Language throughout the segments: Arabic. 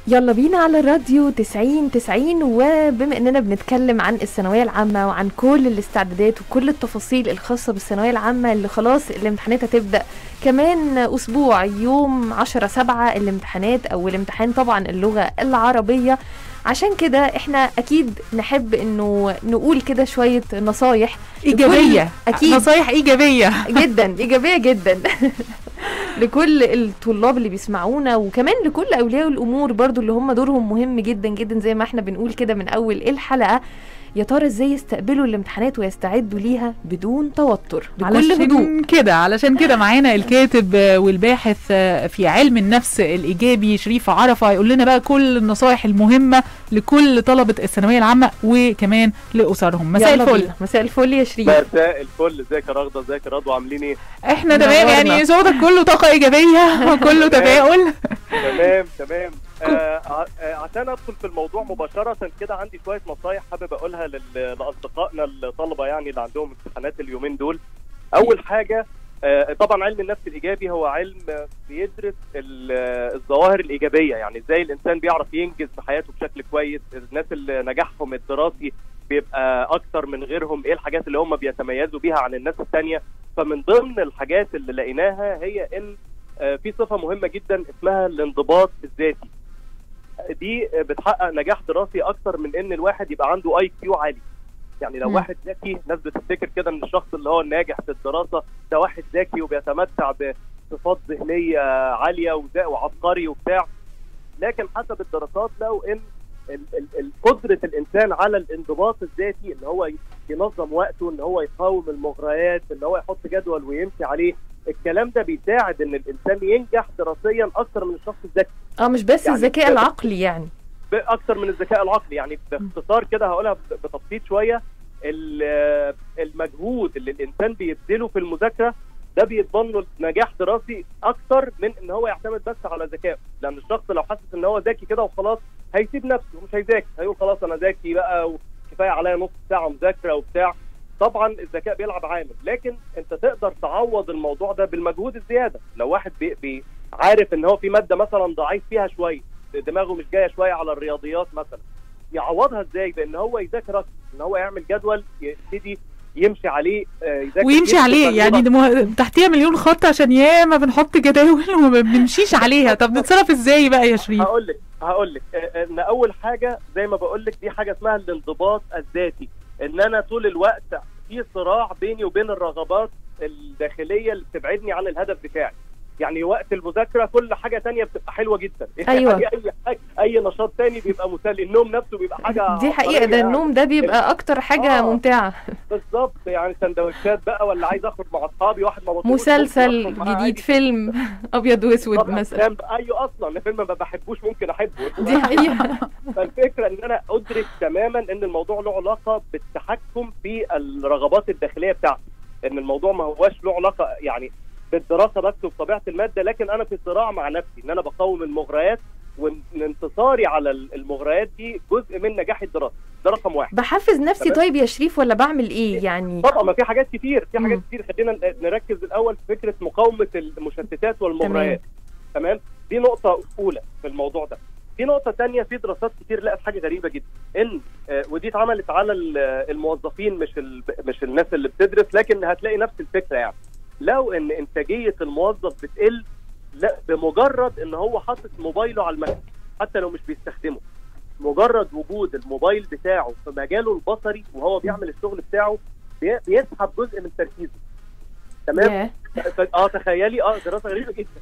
يلا بينا على الراديو 90 وبما اننا بنتكلم عن الثانويه العامه وعن كل الاستعدادات وكل التفاصيل الخاصه بالثانويه العامه اللي خلاص الامتحانات هتبدا كمان اسبوع، يوم 10/7 الامتحانات او الامتحان طبعا اللغه العربيه. عشان كده احنا اكيد نحب انه نقول كده شويه نصايح ايجابيه، اكيد نصايح ايجابيه جدا ايجابيه جدا لكل الطلاب اللي بيسمعونا، وكمان لكل اولياء الامور برضو اللي هم دورهم مهم جدا جدا زي ما احنا بنقول كده من اول الحلقه. يا ترى ازاي يستقبلوا الامتحانات ويستعدوا ليها بدون توتر بكل هدوء كده؟ علشان كده معانا الكاتب والباحث في علم النفس الايجابي شريف عرفة هيقول لنا بقى كل النصائح المهمه لكل طلبه الثانويه العامه وكمان لاسرهم. مساء الفل. مساء الفل يا شريف. مساء الفل. ازيك يا رغده؟ ازيك يا رضوى؟ عاملين ايه؟ احنا تمام، يعني صوتك كله طاقه ايجابيه وكله تفاؤل. تمام. عشان ادخل في الموضوع مباشره كده، عندي شويه نصايح حابب اقولها لاصدقائنا الطلبه يعني اللي عندهم امتحانات اليومين دول. اول حاجه، طبعا علم النفس الايجابي هو علم بيدرس الظواهر الايجابيه، يعني ازاي الانسان بيعرف ينجز في حياته بشكل كويس، الناس اللي نجاحهم الدراسي بيبقى اكتر من غيرهم، ايه الحاجات اللي هم بيتميزوا بيها عن الناس الثانيه. فمن ضمن الحاجات اللي لقيناها هي ان في صفه مهمه جدا اسمها الانضباط الذاتي. دي بتحقق نجاح دراسي اكتر من ان الواحد يبقى عنده IQ عالي. يعني لو واحد ذكي، ناس بتفتكر كده ان الشخص اللي هو الناجح في الدراسه ده واحد ذكي وبيتمتع بصفات ذهنيه عاليه وعبقري وبتاع، لكن حسب الدراسات لقوا ان قدره الانسان على الانضباط الذاتي، ان هو ينظم وقته، ان هو يقاوم المغريات، ان هو يحط جدول ويمشي عليه، الكلام ده بيساعد ان الانسان ينجح دراسيا اكتر من الشخص الذكي. مش بس يعني الذكاء العقلي، يعني اكتر من الذكاء العقلي. يعني باختصار كده هقولها بتبسيط شويه، المجهود اللي الانسان بيبذله في المذاكره ده بيضمن له نجاح دراسي اكتر من ان هو يعتمد بس على ذكائه، لان الشخص لو حاسس ان هو ذكي كده وخلاص هيسيب نفسه ومش هيذاكر، هيقول خلاص انا ذكي بقى وكفايه عليا نص ساعه مذاكره وبتاع. طبعا الذكاء بيلعب عامل، لكن انت تقدر تعوض الموضوع ده بالمجهود الزياده. لو واحد عارف ان هو في ماده مثلا ضعيف فيها شويه، دماغه مش جايه شويه على الرياضيات مثلا، يعوضها ازاي؟ بان هو يذاكر اكتر، ان هو يعمل جدول يبتدي يمشي عليه، يذاكر ويمشي عليه، يعني تحتيها مليون خط عشان ياما بنحط جداول وما بنمشيش عليها. طب نتصرف ازاي بقى يا شريف؟ هقول لك ان اول حاجه زي ما بقول لك دي حاجه اسمها الانضباط الذاتي، ان انا طول الوقت في صراع بيني وبين الرغبات الداخليه اللي بتبعدني عن الهدف بتاعي. يعني وقت المذاكره كل حاجه تانية بتبقى حلوه جدا. ايوه. اي نشاط تاني بيبقى مسلي، النوم نفسه بيبقى حاجه دي حقيقه، ده النوم ده بيبقى اكتر حاجه ممتعه. بالظبط، يعني سندوتشات بقى، ولا عايز اخرج مع اصحابي، واحد ما مسلسل جديد، فيلم ابيض واسود مثلا. ايوه، اصلا الفيلم ما بحبوش ممكن احبه. دي حقيقه. فالفكره ان انا ادرك تماما ان الموضوع له علاقه بالتحكم في الرغبات الداخليه بتاعتي، ان الموضوع ما هواش له علاقه يعني بالدراسه بس وبطبيعه الماده، لكن انا في صراع مع نفسي ان انا بقاوم المغريات، وان انتصاري على المغريات دي جزء من نجاح الدراسه. ده رقم واحد. بحفز نفسي طيب يا شريف ولا بعمل ايه يعني؟ طبعا ما في حاجات كتير، خلينا نركز الاول في فكره مقاومه المشتتات والمغريات. تمام. دي نقطه اولى في الموضوع ده. في نقطه ثانيه، في دراسات كتير لقت حاجه غريبه جدا، ان ودي اتعملت على الموظفين مش الناس اللي بتدرس، لكن هتلاقي نفس الفكره. يعني لو ان انتاجيه الموظف بتقل لا بمجرد ان هو حاطط موبايله على المكتب، حتى لو مش بيستخدمه، مجرد وجود الموبايل بتاعه في مجاله البصري وهو بيعمل الشغل بتاعه بيسحب جزء من تركيزه. تمام. تخيلي دراسه غريبه جدا.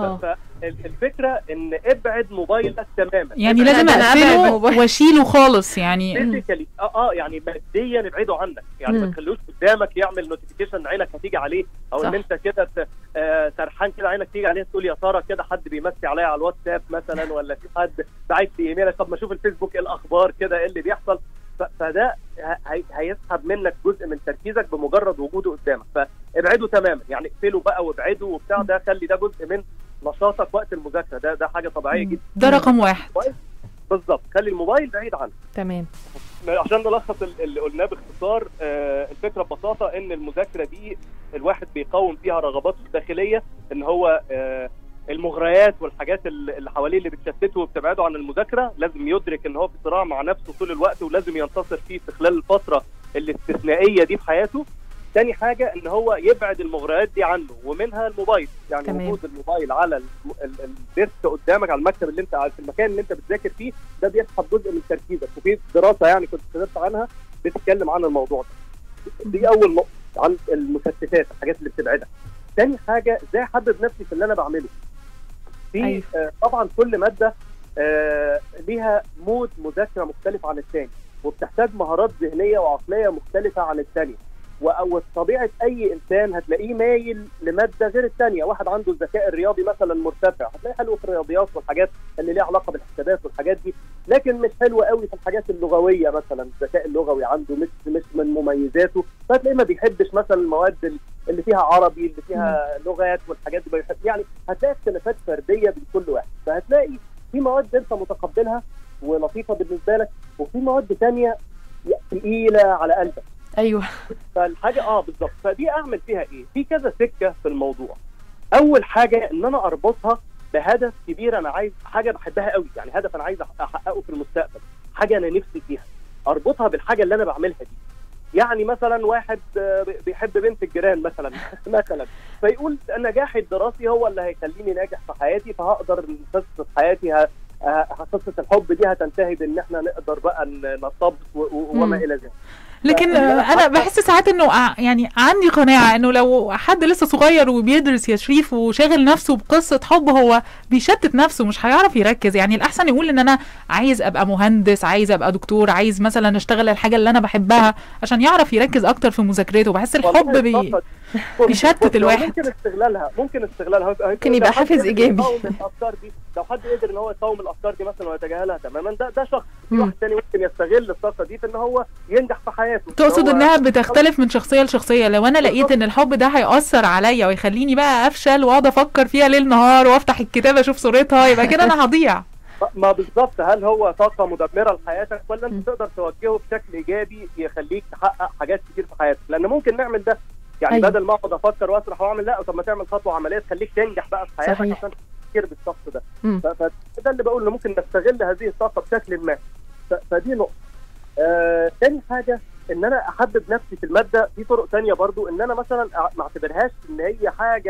فالفكره ان ابعد موبايلك تماما، يعني لازم اقفله واشيله خالص، يعني فيزيكالي يعني ماديا ابعده عنك، يعني ما تخلوش قدامك يعمل نوتيفيكيشن عينك هتيجي عليه، او ان انت كده سرحان كده عينك تيجي عليه تقول يا ترى كده حد بيمسي عليا على الواتساب مثلا، ولا في حد باعت لي ايميل، طب ما اشوف الفيسبوك ايه الاخبار كده ايه اللي بيحصل. فده هيسحب منك جزء من تركيزك بمجرد وجوده قدامك، فابعده تماما، يعني اقفله بقى وابعده وبتاع، ده خلي ده جزء من نشاطك وقت المذاكره، ده حاجه طبيعيه جدا. ده رقم واحد بالظبط، خلي الموبايل بعيد عنك. تمام. عشان نلخص اللي قلناه باختصار، الفكره ببساطه ان المذاكره دي الواحد بيقاوم فيها رغباته الداخليه، ان هو المغريات والحاجات اللي حواليه اللي بتشتته وبتبعده عن المذاكره، لازم يدرك ان هو في صراع مع نفسه طول الوقت ولازم ينتصر فيه في خلال الفتره الاستثنائيه دي في حياته. تاني حاجه ان هو يبعد المغريات دي عنه، ومنها الموبايل. يعني تمام. وجود الموبايل على الديسك قدامك على المكتب اللي انت في المكان اللي انت بتذاكر فيه، ده بيسحب جزء من تركيزك. وفي دراسه يعني كنت كتبت عنها بتتكلم عن الموضوع ده. دي اول نقطه عن المشتتات، الحاجات اللي بتبعدك. تاني حاجه ازاي احبب نفسي في اللي انا بعمله. في أيوة. طبعا كل ماده ليها مود مذاكره مختلف عن الثاني، وبتحتاج مهارات ذهنيه وعقليه مختلفه عن الثانيه. وطبيعه اي انسان هتلاقيه مايل لماده غير الثانيه. واحد عنده الذكاء الرياضي مثلا مرتفع، هتلاقيه حلو في الرياضيات والحاجات اللي ليها علاقه بالحسابات والحاجات دي، لكن مش حلو قوي في الحاجات اللغويه. مثلا الذكاء اللغوي عنده مش من مميزاته، فتلاقيه ما بيحبش مثلا المواد اللي فيها عربي، اللي فيها لغات والحاجات دي بيحب. يعني هتلاقي اختلافات فرديه بين كل واحد. فهتلاقي في مواد انت متقبلها ولطيفه بالنسبه لك، وفي مواد ثانيه ثقيله على قلبك. ايوه. فالحاجه بالظبط. فدي اعمل فيها ايه؟ في كذا سكه في الموضوع. اول حاجه ان انا اربطها بهدف كبير، انا عايز حاجه بحبها قوي، يعني هدف انا عايز احققه في المستقبل، حاجه انا نفسي فيها، اربطها بالحاجه اللي انا بعملها دي. يعني مثلا واحد بيحب بنت الجيران مثلا فيقول النجاح الدراسي هو اللي هيخليني ناجح في حياتي، فهقدر قصه حياتي قصه الحب دي هتنتهي بان احنا نقدر بقى نرتبط وما الى ذلك. لكن انا بحس ساعات انه يعني عندي قناعه انه لو حد لسه صغير وبيدرس يا شريف وشاغل نفسه بقصه حب، هو بيشتت نفسه، مش هيعرف يركز. يعني الاحسن يقول ان انا عايز ابقى مهندس، عايز ابقى دكتور، عايز مثلا اشتغل الحاجه اللي انا بحبها عشان يعرف يركز اكتر في مذاكرته. بحس الحب بيشتت الواحد. ممكن استغلالها ممكن يبقى حافز ايجابي. الافكار دي لو حد قدر ان هو يقاوم الافكار دي مثلا ويتجاهلها تماما، ده شخص. في واحد ثاني ممكن يستغل الطاقه دي في ان هو ينجح في حياته. تقصد انها بتختلف من شخصيه لشخصيه؟ لو انا لقيت ان الحب ده هيأثر عليا ويخليني بقى افشل واقعد افكر فيها ليل نهار وافتح الكتاب اشوف صورتها، يبقى كده انا هضيع. ما بالظبط. هل هو طاقه مدمره لحياتك، ولا انت تقدر توجهه بشكل ايجابي يخليك تحقق حاجات كتير في حياتك؟ لان ممكن نعمل ده. يعني أيوة. بدل ما اقعد افكر واسرح واعمل، لا، طب ما تعمل خطوه عمليه تخليك تنجح بقى في حياتك عشان تفكر بالشخص ده. فده اللي بقول انه ممكن نستغل هذه الطاقه بشكل ما. فدي نقطه. تاني حاجه ان انا احبب نفسي في الماده. في طرق تانية برضو، ان انا مثلا ما اعتبرهاش ان هي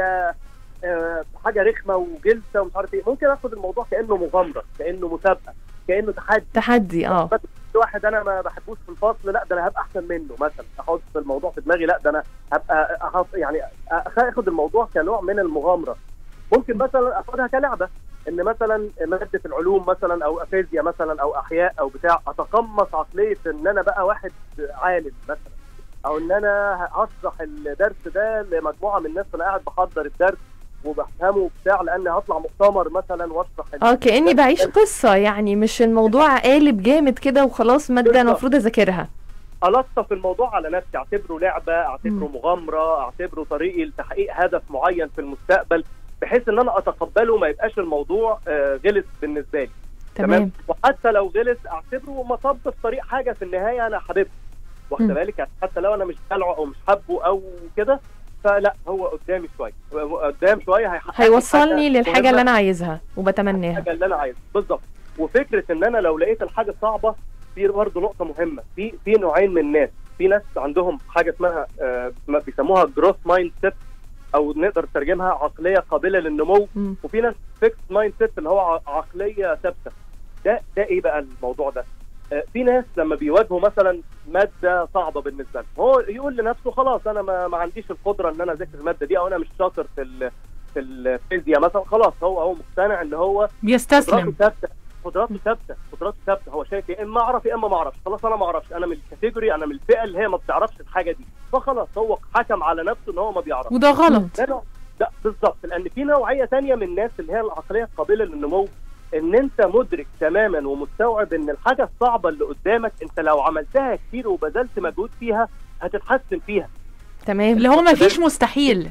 حاجه رخمه وجلسه ومش عارف ايه. ممكن اخد الموضوع كانه مغامره، كانه مسابقه، كانه تحدي. واحد انا ما بحبوش في الفصل، لا ده انا هبقى احسن منه مثلا. احط الموضوع في دماغي، لا ده انا هبقى يعني اخد الموضوع كنوع من المغامره. ممكن مثلا اخدها كلعبه، ان مثلا ماده العلوم مثلا او فيزياء مثلا او احياء او بتاع، اتقمص عقليه ان انا بقى واحد عالم مثلا، او ان انا هشرح الدرس ده لمجموعه من الناس، انا قاعد بحضر الدرس وبفهمه وبتاع، لان هطلع مؤتمر مثلا واشرح كاني بعيش قصه. يعني مش الموضوع قالب جامد كده وخلاص ماده المفروض اذاكرها. الطف الموضوع على نفسي، اعتبره لعبه، اعتبره مغامره، اعتبره طريقي لتحقيق هدف معين في المستقبل، بحيث ان انا اتقبله، ما يبقاش الموضوع غلس بالنسبه لي. تمام. وحتى لو غلس اعتبره مطب في طريق حاجه في النهايه انا حاببها، واخد بالك؟ يعني حتى لو انا مش بلعه او مش حابه او كده، فلا، هو قدامي شويه هيوصلني للحاجه اللي انا عايزها وبتمناها. الحاجه اللي انا عايزها بالظبط. وفكره ان انا لو لقيت الحاجه صعبه، في برضه نقطه مهمه. في نوعين من الناس. في ناس عندهم حاجه اسمها بيسموها جروث مايند سيت، او نقدر نترجمها عقليه قابله للنمو. وفي ناس فيكس مايند سيت اللي هو عقليه ثابته. ده ايه بقى الموضوع ده؟ في ناس لما بيواجهوا مثلا ماده صعبه بالنسبه له، هو يقول لنفسه خلاص انا ما عنديش القدره ان انا اذاكر الماده دي، او انا مش شاطر في الفيزياء مثلا. خلاص هو مقتنع ان هو بيستسلم. قدراته ثابته. هو شايف يا اما اعرف يا اما ما اعرفش. خلاص انا ما اعرفش، انا من الكاتيجوري، انا من الفئه اللي هي ما بتعرفش الحاجه دي، فخلاص هو حكم على نفسه ان هو ما بيعرفش. وده غلط. ده بالظبط. لان في نوعيه ثانيه من الناس اللي هي العقليه القابله للنمو، ان انت مدرك تماما ومستوعب ان الحاجه الصعبه اللي قدامك انت لو عملتها كتير وبذلت مجهود فيها هتتحسن فيها. تمام. اللي هو ما فيش مستحيل.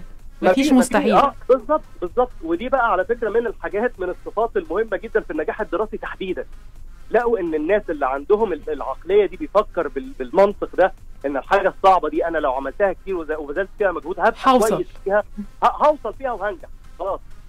بالظبط. ودي بقى على فكره من الحاجات، من الصفات المهمه جدا في النجاح الدراسي تحديدا. لقوا ان الناس اللي عندهم العقليه دي بيفكر بالمنطق ده، ان الحاجه الصعبه دي انا لو عملتها كتير وبذلت فيها مجهود هبقى كويس فيها، هوصل فيها وهنجح. خلاص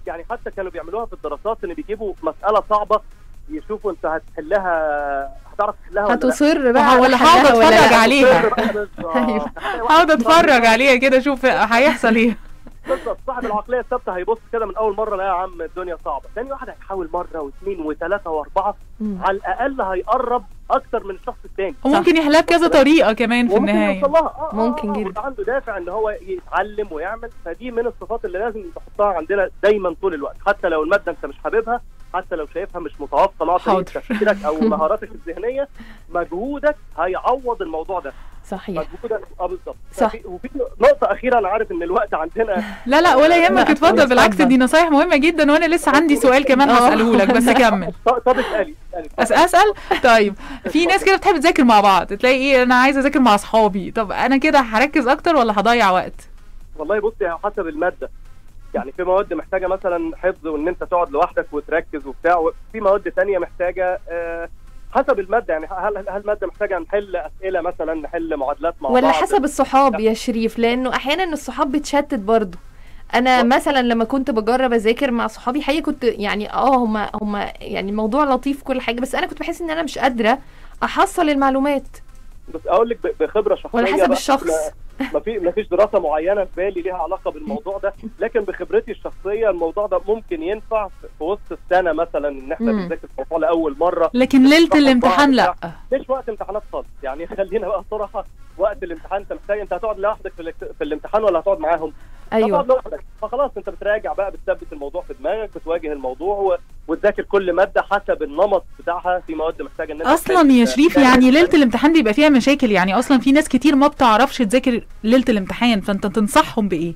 يعني حتى كانوا بيعملوها في الدراسات، ان بيجيبوا مساله صعبه يشوفوا انت هتعرف تحلها ولا لا. هتصر بقى ولا حلها هقعد ولا اتفرج لا. عليها أيوة. هقعد اتفرج عليها كده اشوف هيحصل ايه. بالظبط. صاحب العقليه الثابته هيبص كده من اول مره، لا يا عم الدنيا صعبه. ثاني واحد هيحاول مره واثنين وثلاثه واربعه، على الاقل هيقرب اكتر من الشخص الثاني، وممكن يحلها بكذا طريقه كمان في النهايه. ممكن جدا. ويبقى عنده دافع ان هو يتعلم ويعمل. فدي من الصفات اللي لازم نحطها عندنا دايما طول الوقت، حتى لو الماده انت مش حاببها، حتى لو شايفها مش متوافقه مع طريقه تفكيرك او مهاراتك الذهنيه، مجهودك هيعوض الموضوع ده. صحيح. مجهودك بالظبط. صح. وفي نقطه اخيره، انا عارف ان الوقت عندنا. لا ولا يهمك، اتفضل. بالعكس دي نصايح مهمه جدا، وانا لسه عندي سؤال كمان هساله لك، بس كمل. طب اسالي. اسال. طيب في ناس كده بتحب تذاكر مع بعض، تلاقي ايه، انا عايزه اذاكر مع اصحابي، طب انا كده هركز اكتر ولا هضيع وقت؟ والله بصي، حسب الماده. يعني في مواد محتاجه مثلا حفظ وان انت تقعد لوحدك وتركز وبتاع، وفي مواد ثانيه محتاجه حسب الماده. يعني هل الماده محتاجه نحل اسئله مثلا، نحل معادلات مع بعض، ولا حسب الصحاب يا شريف؟ لانه احيانا الصحاب بتشتت برضو. انا مثلا لما كنت بجرب اذاكر مع صحابي حقيقي كنت يعني هم يعني الموضوع لطيف كل حاجه، بس انا كنت بحس ان انا مش قادره احصل المعلومات. بس اقول لك بخبره شخصيه، ولا حسب الشخص. ما فيش دراسه معينه في بالي ليها علاقه بالموضوع ده، لكن بخبرتي الشخصيه الموضوع ده ممكن ينفع في وسط السنه مثلا، ان احنا بنذاكر الموضوع لاول مره. لكن ليله الامتحان لا، مش وقت امتحانات خالص. يعني خلينا بقى صراحه، وقت الامتحان انت محتاج، انت هتقعد لوحدك في الامتحان ولا هتقعد معاهم؟ ايوه هتقعد لوحدك، فخلاص انت بتراجع بقى، بتثبت الموضوع في دماغك، بتواجه الموضوع وتذاكر كل ماده حسب النمط بتاعها. في مواد محتاجه ان انت اصلا يا شريف يعني ليله الامتحان بيبقى فيها مشاكل، يعني اصلا في ناس كتير ما بتعرفش تذاكر ليله الامتحان، فانت تنصحهم بايه؟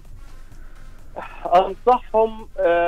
انصحهم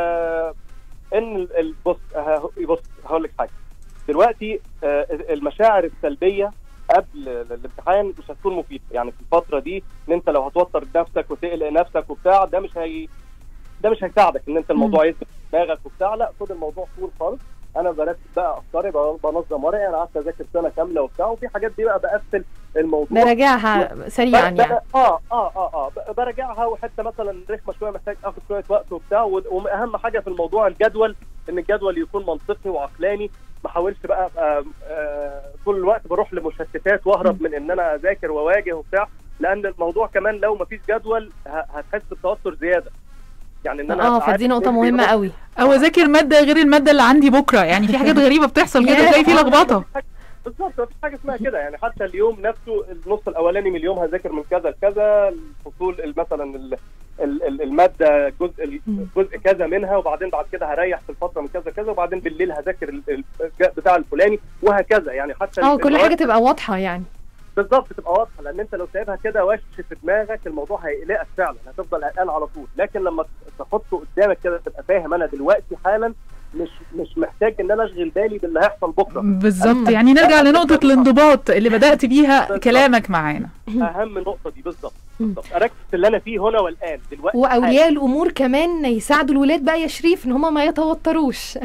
ان بص هقول لك حاجه دلوقتي. المشاعر السلبيه قبل الامتحان مش هتكون مفيده. يعني في الفتره دي ان انت لو هتوتر نفسك وتقلق نفسك وبتاع، ده مش هيساعدك ان انت الموضوع يثبت في دماغك وبتاع. لا، خد الموضوع طول خالص. انا برتب بقى افكاري، بنظم ورقي. انا قعدت اذاكر سنه كامله وبتاع، وفي حاجات دي بقى بقفل الموضوع، براجعها سريعا يعني. براجعها، وحتى مثلا رخمه شويه محتاج اخد شويه وقت وبتاع. واهم حاجه في الموضوع الجدول، ان الجدول يكون منطقي وعقلاني. ما حاولش بقى طول الوقت بروح لمشتتات واهرب من ان انا اذاكر واواجه وبتاع، لان الموضوع كمان لو ما فيش جدول هتحس بتوتر زياده. يعني ان انا فدي نقطه مهمه قوي. او اذاكر ماده غير الماده اللي عندي بكره، يعني في حاجات غريبه بتحصل كده، تلاقي في لخبطه. بالظبط، مفيش حاجه اسمها كده. يعني حتى اليوم نفسه، النص الاولاني من اليوم هذاكر من كذا لكذا، الفصول مثلا الماده جزء كذا منها، وبعدين بعد كده هريح في الفتره من كذا كذا، وبعدين بالليل هذاكر بتاع الفلاني، وهكذا. يعني حتى كل حاجه تبقى واضحه يعني. بالظبط، تبقى واضحه. لان انت لو سايبها كده وش في دماغك، الموضوع هيقلقك فعلا، هتفضل قلقان على طول. لكن لما تحطه قدامك كده تبقى فاهم انا دلوقتي حالا مش محتاج ان انا اشغل بالي باللي هيحصل بكره. بالظبط. يعني نرجع لنقطه الانضباط اللي بدات بيها بالزبط. كلامك معانا اهم نقطه دي. بالظبط، اركز في اللي انا فيه هنا والان دلوقتي. واولياء الامور كمان يساعدوا الولاد بقى يا شريف ان هم ما يتوتروش.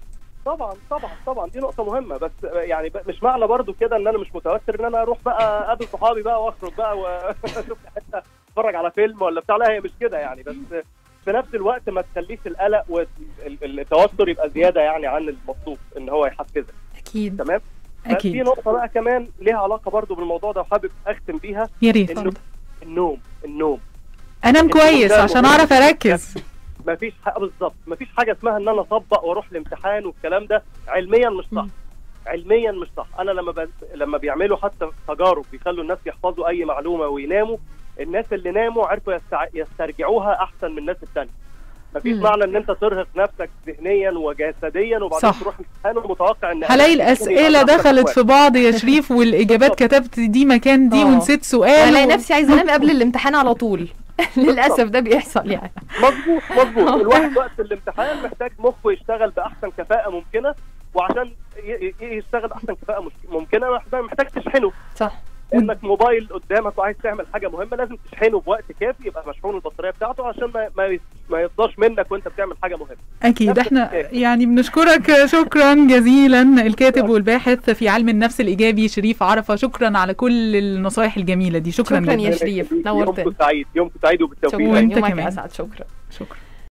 طبعا دي نقطه مهمه. بس يعني مش معنى برضو كده ان انا مش متوتر ان انا اروح بقى اقابل صحابي بقى واخرج بقى واشوف حته اتفرج على فيلم ولا بتاع. لا، هي مش كده يعني. بس في نفس الوقت ما تخليش القلق والتوتر يبقى زياده يعني عن المطلوب ان هو يحفزك. اكيد. تمام. اكيد. في نقطه بقى كمان ليها علاقه برضو بالموضوع ده، وحابب اختم بيها. يا ريت. النوم انام كويس عشان اعرف اركز. بالظبط، مفيش حاجه اسمها ان انا اطبق واروح الامتحان والكلام ده. علميا مش صح. انا لما بيعملوا حتى تجارب بيخلوا الناس يحفظوا اي معلومه ويناموا، الناس اللي ناموا عرفوا يسترجعوها احسن من الناس الثانيه. مفيش معنى ان انت ترهق نفسك ذهنيا وجسديا وبعدين تروح الامتحان ومتوقع ان هلاقي الاسئله دخلت في بعض يا شريف، والاجابات كتبت دي مكان دي ونسيت سؤال، هلاقي نفسي عايزه انام قبل الامتحان على طول. للاسف ده بيحصل يعني. مظبوط. الواحد وقت الامتحان محتاج مخه يشتغل باحسن كفاءه ممكنه، وعشان يشتغل احسن كفاءه ممكنه محتاج تشحنه. صح. انك موبايل قدامك وعايز تعمل حاجه مهمه، لازم تشحنه بوقت كافي، يبقى مشحون البطاريه بتاعته عشان ما يفضاش منك وانت بتعمل حاجه مهمه. اكيد. احنا يعني بنشكرك شكرا جزيلا الكاتب والباحث في علم النفس الايجابي شريف عرفة. شكرا على كل النصائح الجميله دي. شكرا يا شريف، نورتنا. يومكم سعيد وبالتوفيق. وانت يومك كمان اسعد. شكرا.